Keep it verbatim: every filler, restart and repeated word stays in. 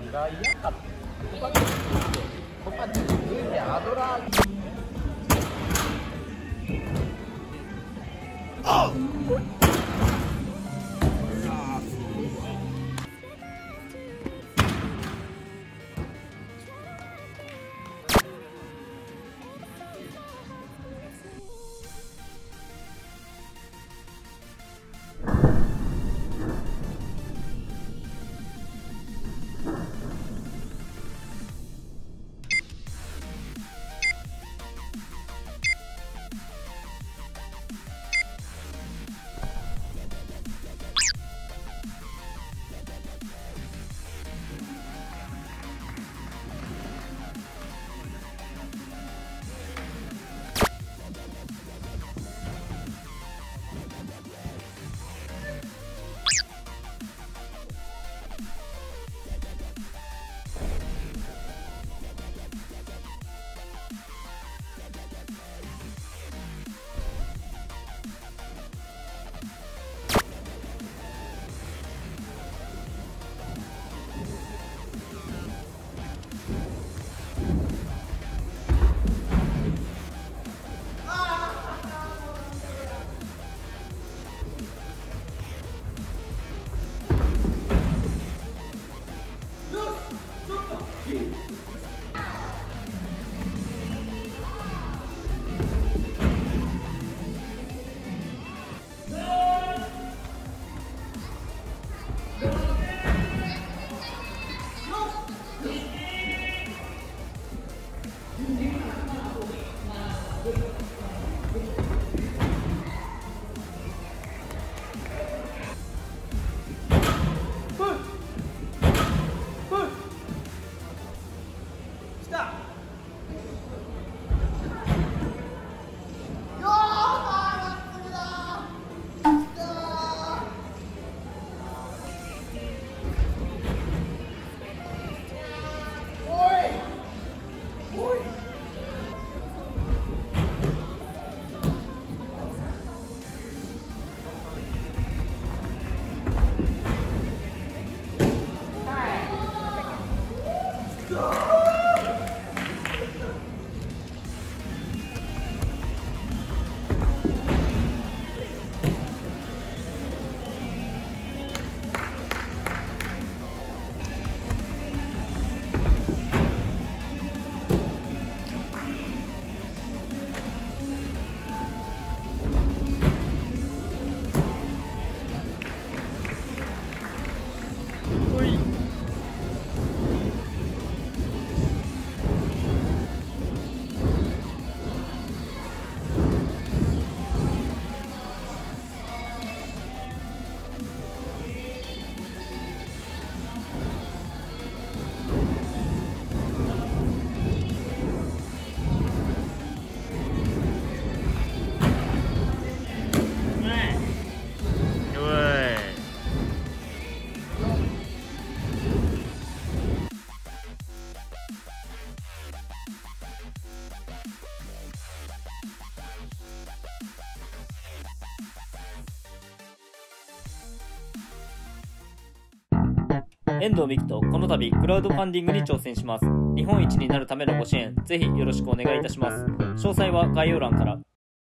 が嫌かってここはここは続いてアドラーあっ遠藤美希とこの度クラウドファンディングに挑戦します。日本一になるためのご支援、ぜひよろしくお願いいたします。詳細は概要欄から。